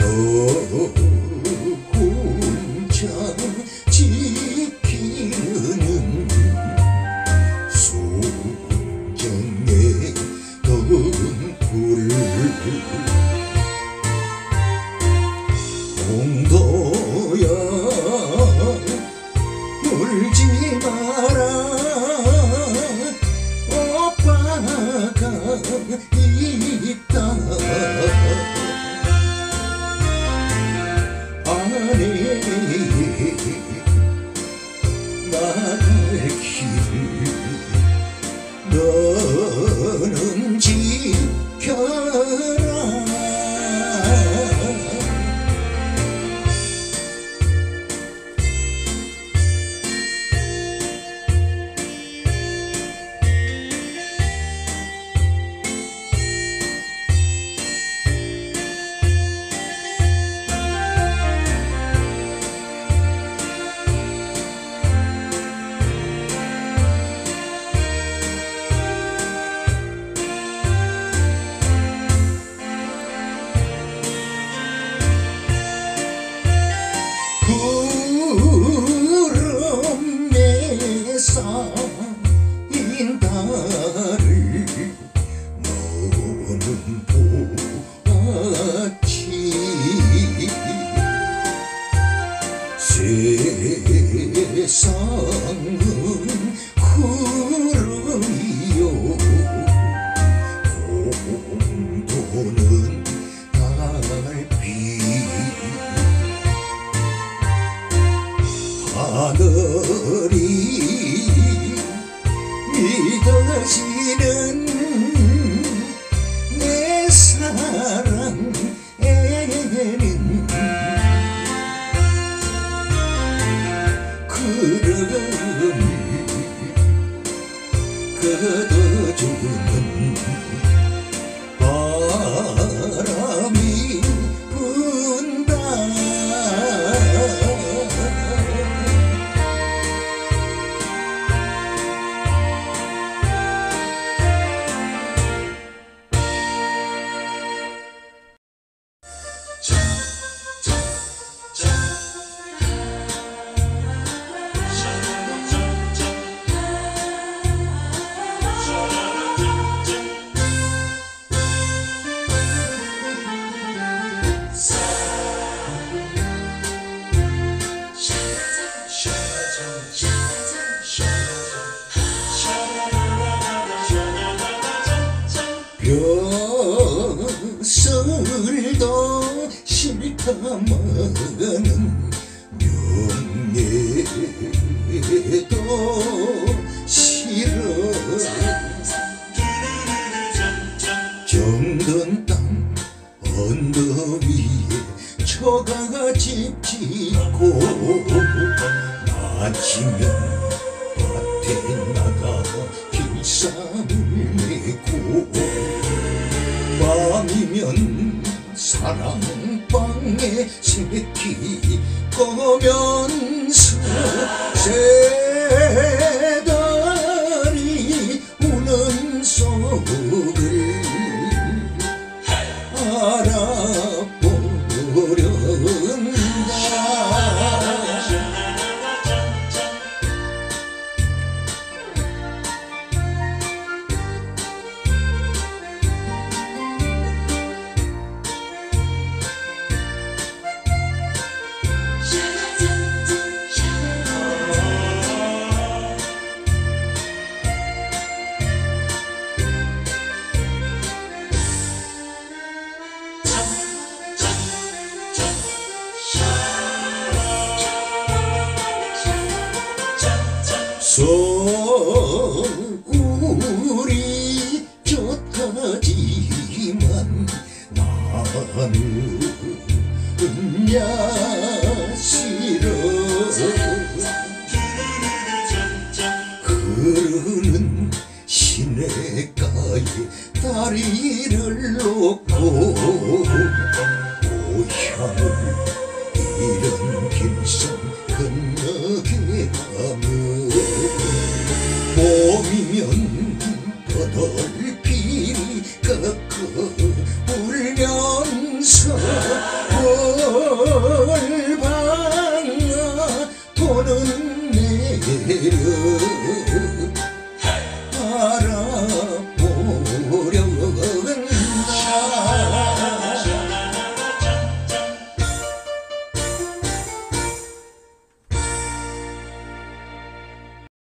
너 혼자 지키는 소정의 덩굴 동도야 울지 마라 오빠가 있다 아내 나갈 길을 너는 지켜라 구름에 쌓인 달을 너는 보았지 세상은 구름이요 공도는 달빛 하늘이 믿어지는 내 사랑에는 구름이 걷어주는 바람이 분다 벼슬도 싫다 마는 명예도 싫어 정든 땅 언덕 위에 처가 집 짓고 아침면 밭에 나가 길쌈을 메고 밤이면 사랑방에 새끼 꺼면서 새들이 우는 속을 알아보려는다 서울이 좋다지만 나는 야 싫어 흐르는 시냇가에 다리를 놓고 고향을 이런 길상 건너게 하며 봄이면 버들피리 꺾어 불면서 어